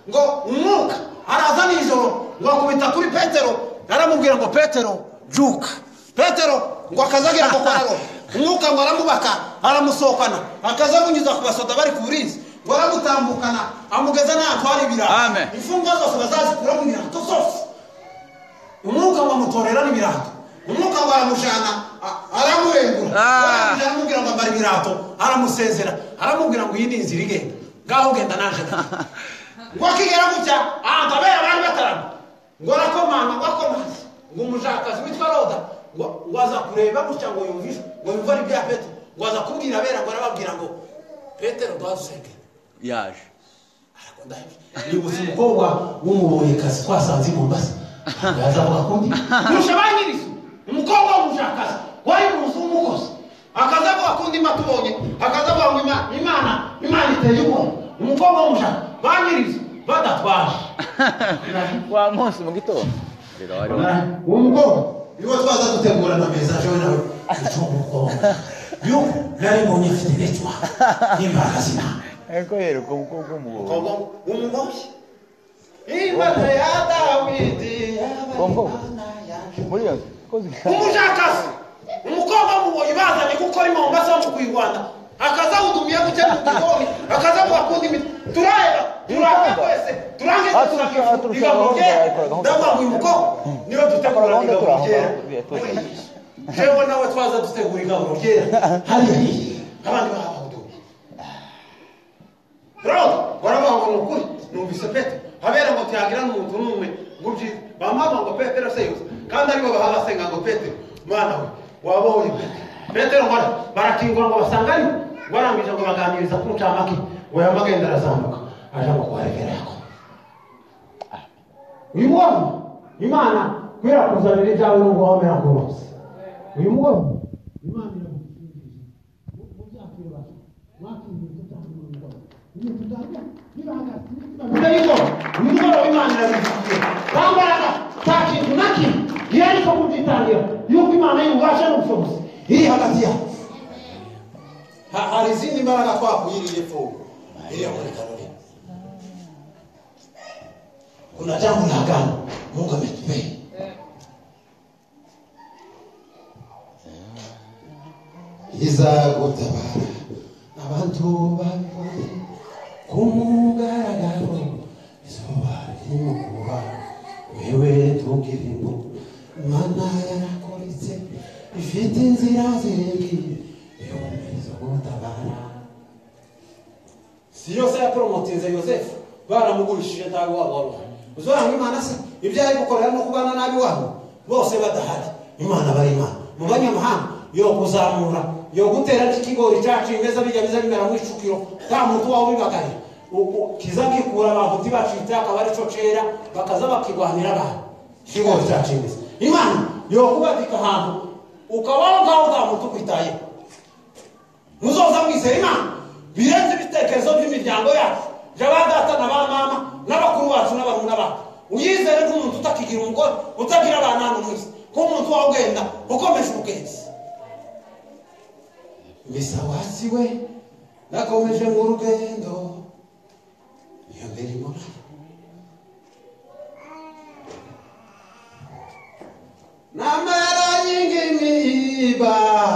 ngo umwuka araza nijoro ngo akubita kuri Petero aramubwira ngo Petero juka. Petero ngo akazagira ngo kwararo umwuka ngo aramubaka aramusohokana akazabunyuza ku basoda bari ku burinzi ngo aramutambukana amugeza n'ahantu hari ibirato imfungwa zose bazazikura mu birato zose. Umwuka ngo amutorera n'ibirato umwuka ngo aramujana aramurengura aramubwira ngo ambara ibirato aramusezera aramubwira ngo iyi ni inzira igenda ngaho ugenda naje ngo akigera gutya ahabera abandi batarama ngo arakomanga ngo akomaze ngo umujakazi witwa Roda ngo aza kureba gutya ngo yumvishe ngo yumva ari bya Petero ngo aza kubwira abera ngo arababwira ngo Petero dwazusenge yaje arakonda ni umukobwa w'umuboyekazi twasanze mu Mombasa yaza avuga kundi mushabanyirizo umukobwa w'umujakazi wari mu nzu w'umukozi akazavuga kundi matubonye akazavuga ngo imana iteye ubwoba umukobwa w'umujaka banyirizo badatwaje wa munsi mu gitondo uwo mukobwa niwe twaza dutegura na meza jewe nawe umukobwa yuko nari mbonye afite netwa n'imbaraga z'Imana eko rero ko umukobwa w'umugore Imana ya Dawidi muri yo umujakazi umukobwa mubonye bazanye gukora Mombasa mu kwirwanda akazawudumiye gutya mu gikoni akazavuga kundi turanga kwese turange ndabwo umukobwa niyo dutegura igaburo ryera jewe nawe twaza dutegura igaburo ryera hariya abandi bahahuduye Roda waravuga ngo nukuri numvise Petero habera ngo tuyagira n'umuntu n'umwe ngubyi bamama ngo Petero seyuza kandi aribo bahabasenga ngo Petero mwana we wabonye Petero ngo barakingura ngo basangane warangije ngo baganiriza ku ncamake ngo yamagenda arazamuka aje ngo kwarekera yako uyu mwana Imana kwera kuzanira ibyawe n'ubwo wamera rwose uyu mwana Imana iragushimira mu byakire bacu mwakiriye tutangura ngo ni tutanga nibahagaze umugoro w'Imana irabivuze bambaraga takintu naki yari ko kugitangira yuko Imana y'ubasha n'ubushobozi iri hagati yacu hari izindi mbaraga twakuyiriye fo iri muri kanoni kuna jambo la agano Mungu ametupea izagutabara abantu babivuze kumugaragaro izuba rimukuba wewe tugirimo Imana yarakoritse ifite inzira zirengiye yomeza gutabara si yose yapromotinze Yosefu baramugurishije ntawe wabo uzoranga Imana se ibyo ari gukorera no kubana nabi wabo bose badahari Imana bari Imana mu banyamahanga yo kuzamura yo gutera n'ikigori cyacu imeza bijya biza bimera mu icukiro nta muntu wawe bibagari kizagikura abantu tibacita akaba ari cyo cera bakaza bakigwanira abantu ikigori cyacu imeza Imana yo kubadika ahantu ukabaho ngaho nta muntu kwitaye muzoza mwizera Imana birenze ibitekerezo by'imiryango yacu by'abadata na ba mama n'abakuru bacu n'abarumuna bacu uyizere nk'umuntu utakigira umugore utagira abana n'umwisi nk'umuntu wawe ugenda ukomeje ubwezi mbese wasiwe nakomeje mu rugendo iyo mirimo namara y'ingimiba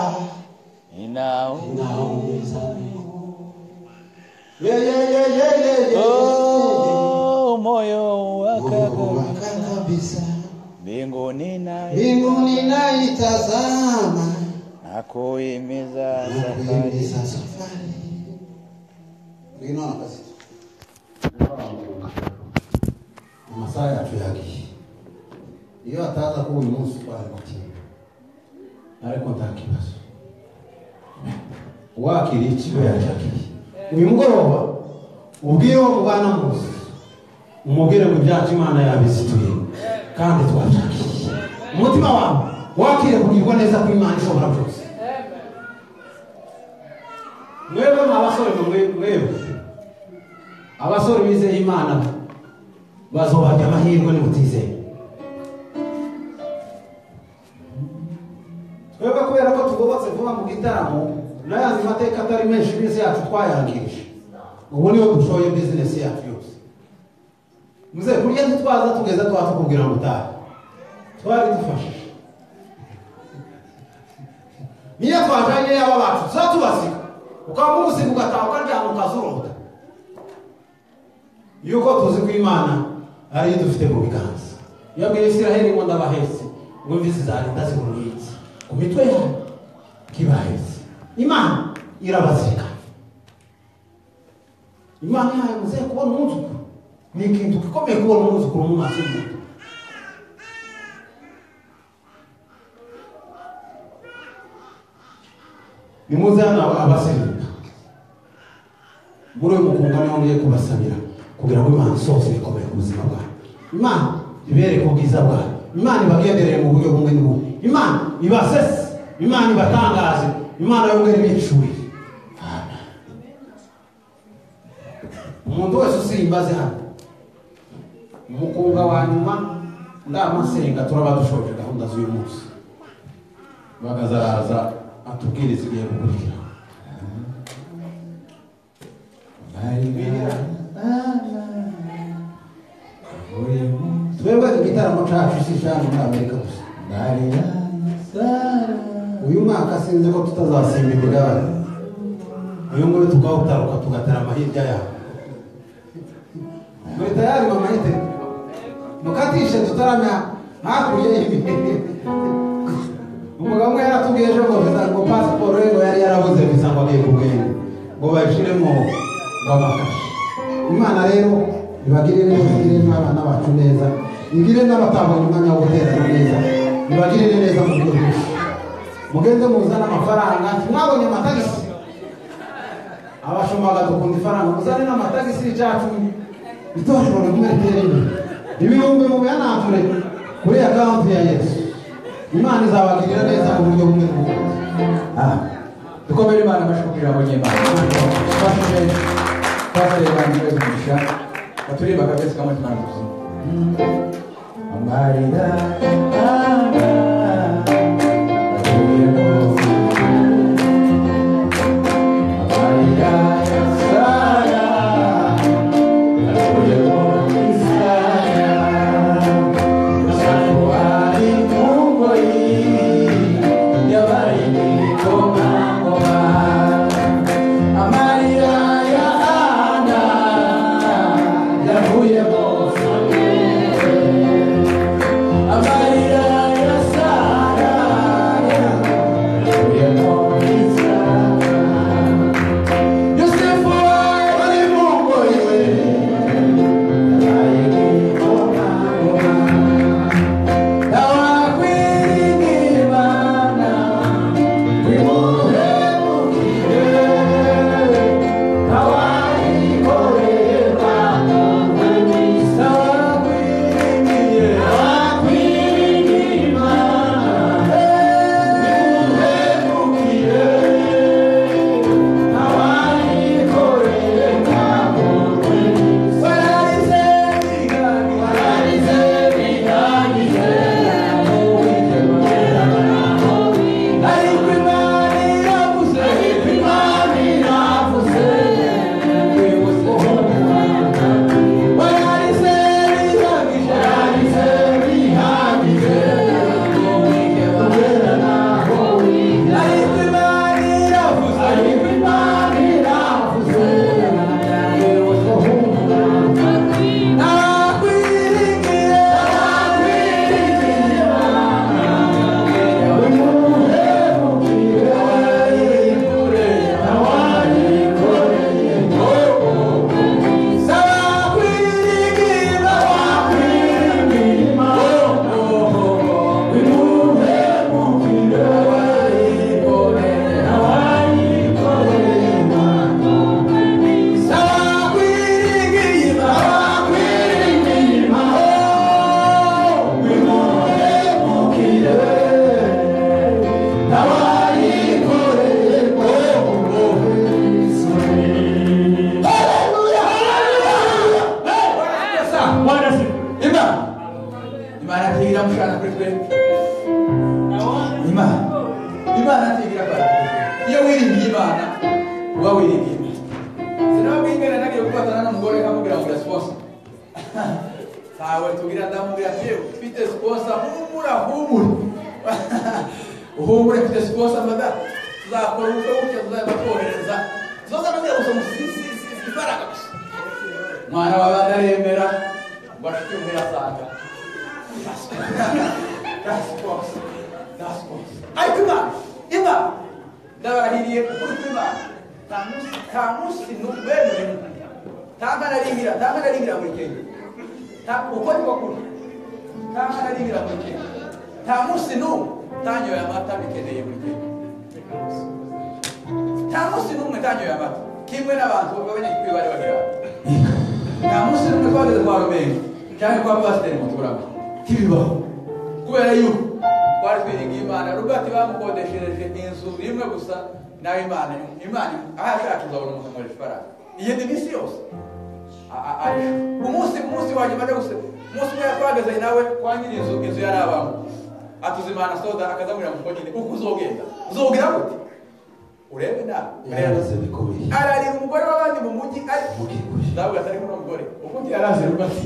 oh moyo wakabisa mbinguni naitazama nakuhimiza safari ngino nakazi amasaha yacu yagiye iyo ataza kuba uyu munsi twari mutima ariko nta kibazo wakiriye ikigo yacyakiriye uyu mugoroba ubwiye wo mubana muzi umubwire ngo ibyacu Imana yabizituye kandi twacakiriye umutima wawe wakire kugirwa neza ko Imana ishobora byose mwebwe abasore abasore bizeye Imana bazohabwa amahirwe n'ubutizeye twebwe kubera ko tugobatse vuba mu gitaramo n'ayandi mateka atari menshi iminsi yacu twayangirije ubu niyo dushoye bizinesi yacu yose muze kurya ntitwaza tugeza twakubwira ngo utaha twari dufashe niyo twajanye yaba bacu tuzatubasiga ukaba umusiga ugataha ukaryama ukazurota yuko tuzi ko Imana ari yo dufite mu biganza yabwiye Isiraheli ngo ndabahetse ngo imvisi zarinda zihuruyitse ku mitwe yabo kibahetse Imana irabazirika Imana yayo muze kubona umwuzukuru ni ikintu gikomeye kubona umwuzukuru mu maso y'umuntu nimuze hano abasabira muri uyu mukunga niho ngiye kubasabira kugira ngo Imana sose ikomeye ku buzima bwawe Imana ibereke ubwiza bwawe Imana ibagenderere mu buryo bumwe n'ubundi Imana ibasese Imana ibatangaze Imana yongere ibicuri umuntu wese usimbaze hano umukunga wa nyuma ndamasenga turaba dushoje gahunda z'uyu munsi bagazaraza atubwiriza igihe gukurikira twebwe igitaramo cacu si cyane muri Amerika gusa uyu mwaka sinzi ko tutazasimba imigabane uyu nguyu tukawutaruka tugatarama hirya yaho muri tayari mama yite mukatishe tutaramya hakurya y'ibindi umugabo umwe yaratubwiye ejo ngo pasiporo ye ngo yari yarabuze visa ngo agiye kugenda ngo bayishiremo babafashe Imana rero ibagire neza igire n'abana bacu neza igire n'abatabonye umwanya wo guterana neza ibagire neza mu buryo bwose mugenze muzana amafaranga mwabonye amatagisi abashomaga dukunda ifaranga muzane n'amatagisi y'icyacu itorero ry'Umereteri ibihumbi mu bihananture kuri akaunti ya Yesu Imana izabagirira neza mu buryo bumwe n'ubundi dukomere Imana amashyi kugira ngo Imana twashije twasere bandi bezumisha baturirimba kabisa kamwe tunaruzi amarira sawe tugira ndamubwira ati ufite sponsor humura uhumure mfite sponsor mada tuzakora ubukwe buke tuzabakohereza zoza nabwira gusa musisi imbaraga gusa mwana w'abandi aremera ngo ashike umwe asanga that's sponsor ariko Imana ndabarahiriye kuri Imana tamusi n'ubwenge tangararihira muri Kenya uko ni bakuru tangararihira muri Kenya tamusi tanyoye amata bikeneye muri Kenya tamusi tanyoye amata kimwe n'abantu b'abanyagikwi bari bagira tamusi twageze kwa Rumengo cyangwa kwa pasiteri Muturama kibibaho kubera yuko twari twiringiye Imana Robert bamukodeshereje inzu imwe gusa nawe Imana ahashaka kuzabona umuntu muri faranga iyindi misi yose umunsi waje bade gusa umunsi umwe twageze nawe kwa nyiri inzu yarabamo atuzimana soda akazamurira mu konyine uko uzogira gute urebe nawe yaraze bikoye ararira umugore w'abandi mu mujyi ari nawe atari muri umugore ukundi yaraze Robert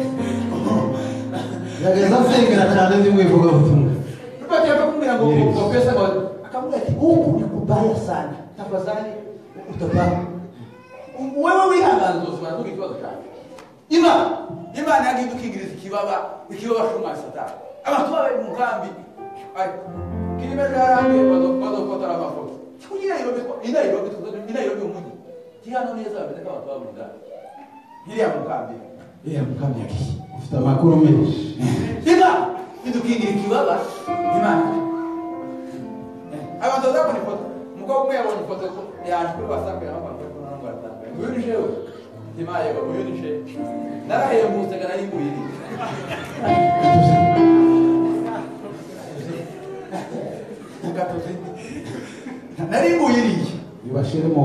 yageza asengera cyane ndimwivuga butumwa Robert yakamubwira ngo profesa akamubwira ati huku ni kubaya sana tafadhali utapaa wewe wihangana uzosubira kugira ikibazo cyawe Imana yagiye dukingiriza ikibaba shuma satani abantu bari mu nkambi kirime jarange bazofotora amafoto kugira Nairobi umujyi kihano neza bameze nk'abantu baburinda iriya mu nkambi yagiye ufite amakuru menshi Imana idukingira ikibaba Imana abantu bazabona ifoto umukobwa umwe yabonye ifoto yaje kuri WhatsApp y'amafoto uyu ni jewe Timaye uyu ni jewe narahembutse nari mbuyiri nari mbuyiri ibashiremo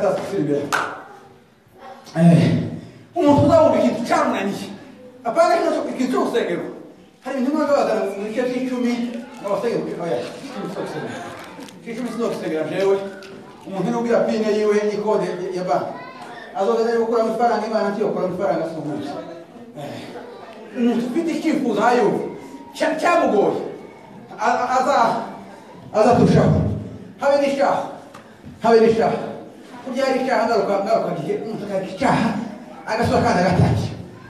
atazisibira umuntu uzabona ikintu cyamunaniye apana ikintu cy'urusengero hari ibintu biba bazana mu gice cy'icumi n'abasengero oya cy'icumi sinogusengera jewe umuntu n'ubwira pine yiwe n'ikode ya banki azogeza yo gukora amafaranga imana ntiyokora amafaranga asumuye umuntu ufite icyifuzo hayo cyamugoye azaturushaho habe n'icyaha kurya hari icyaha ngaruka gihe umuntu akagira icyaha agasura kandi agatangira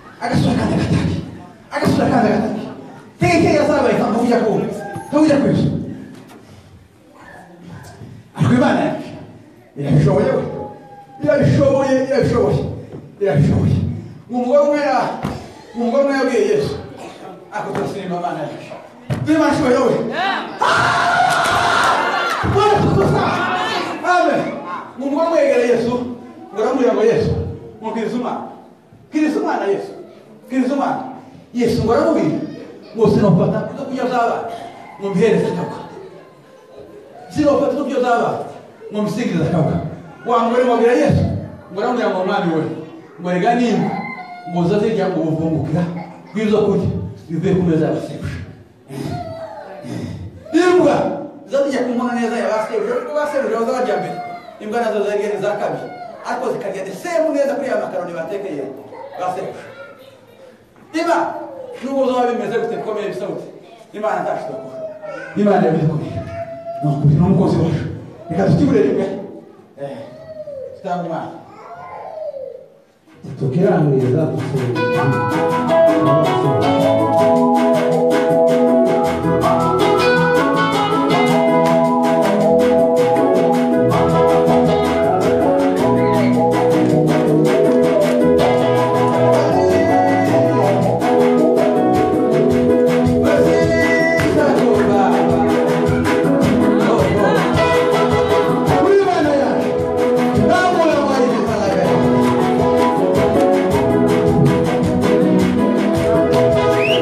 tegekeye azabaye nk'ujya kwezi ariko imana yacu irabishoboye umugore umwe yabwiye yesu ako turasinima imana yacu imana ishoboye we amen umugore umwe yegera yesu uramubwira ngo yesu mubwiriza umwana yesu ngo aramubwira ngo sinofata ibyo kurya by'abana ngo mbihereze akabwa sinofata ibyo kurya by'abana ngo mbisigirize akabwa wa mugore mubwira yesu ngo aramubwira ngo mwami we ngo rega nimba ngo uzazirya ngo buvungukira bw'ibyo kurya bivuye ku meza y'abasebuje imbwa zazijya ku nkono neza y'abasebuje ariko basebuje bazabajya mbere imbwa nazo zagiye iza kabiri ariko zikarya desemu neza kuri ya makaroni batekeye basebuje niba nubwo uzaba bimeze gute bikomeye bisa gute imana ntashobora imana yabidukorera ni ukuri n'umukozi wacu reka tutibure rimwe tutanga umwana tukirangiza dusenga Amen.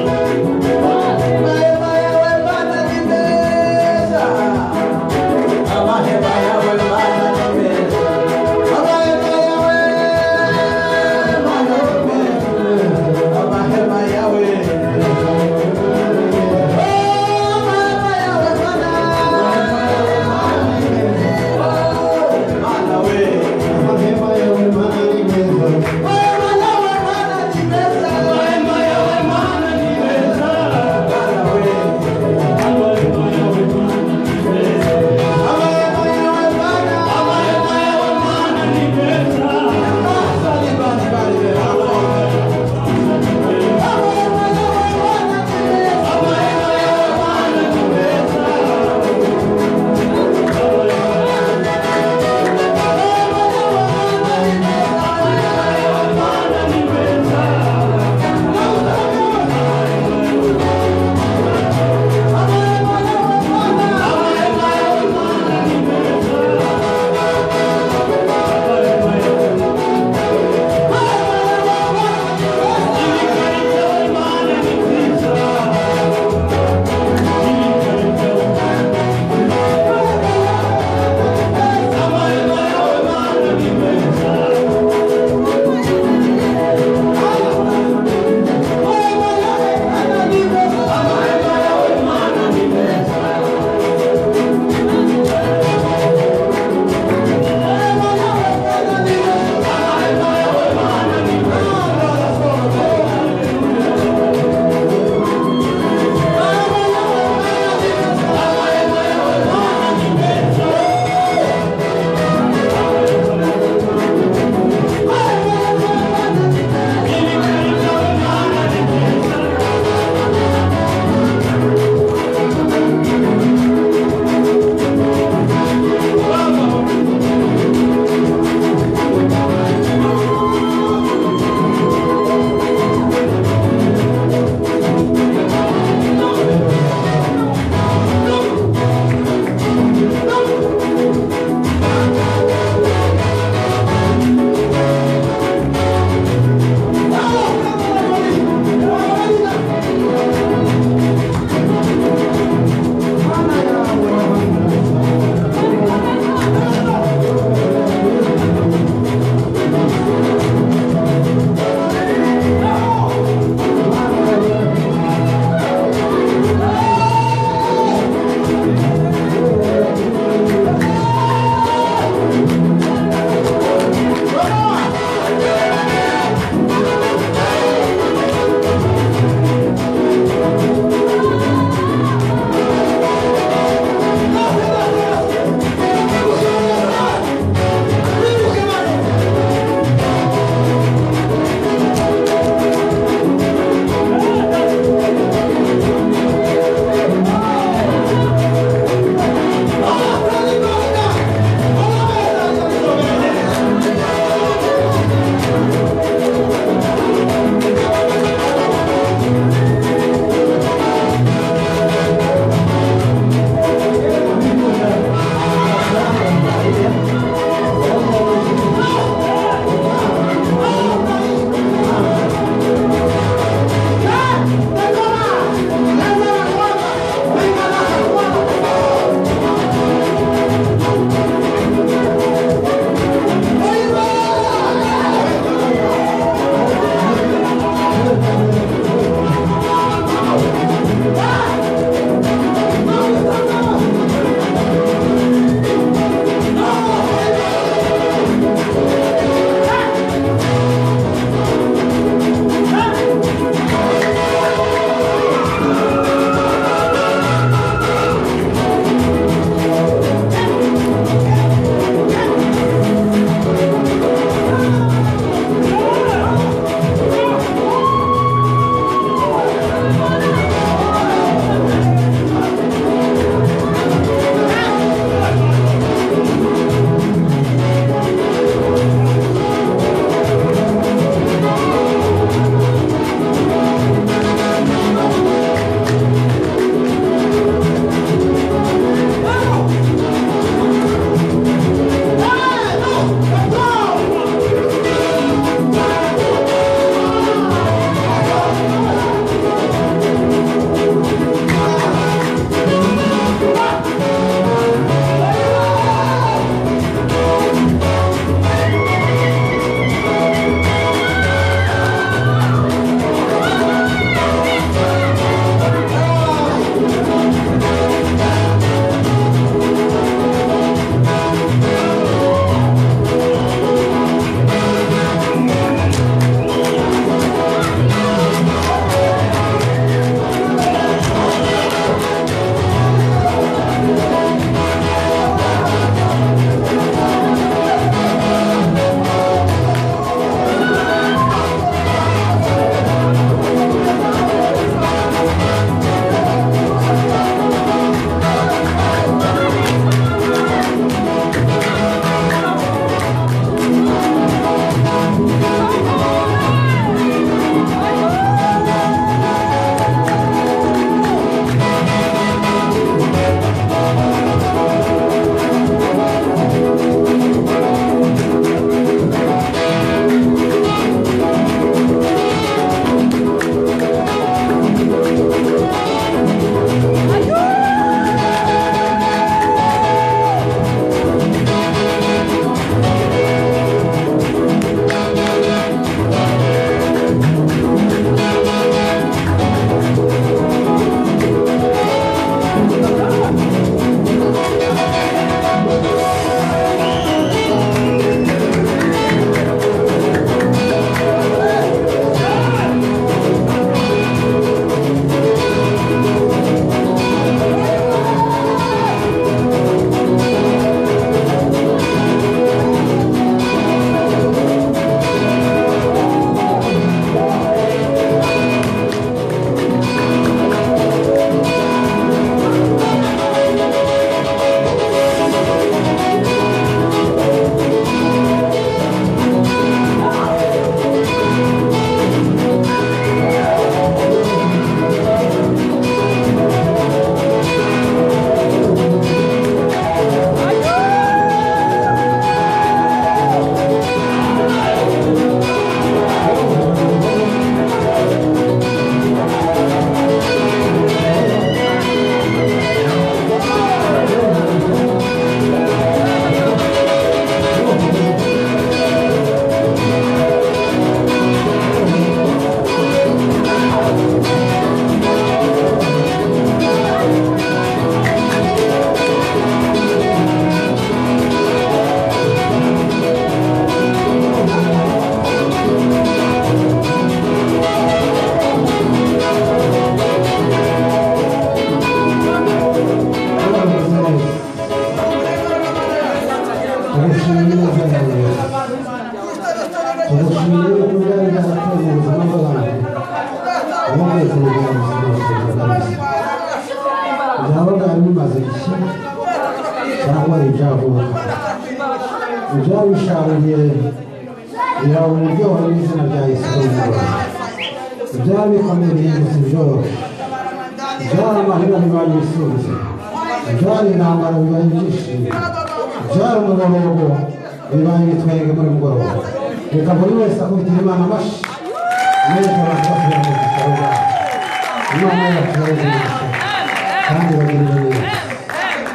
tugushimiye ko byari byarateje ubuzima bw'abantu ubundi kugira ubuzima byabaga bimaze iki cyangwa ibyavuka ibyabisharuye biraba uburyohe n'izina rya Yesu ibyabikomeye gusa byoroshye byari amahera bibaye ibisubizo byari intambara bibaye ibyishimo byari umugorogo bibaye ibitwenge muri mugoroba reka buri wese akubitira Imana amashyi neza abantu basubira mu bitaro byabo Imana yacu yarazimisha kandi bagirira neza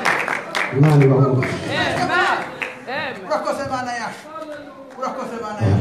Imana ibahumure urakoze Mana yacu urakoze Mana yacu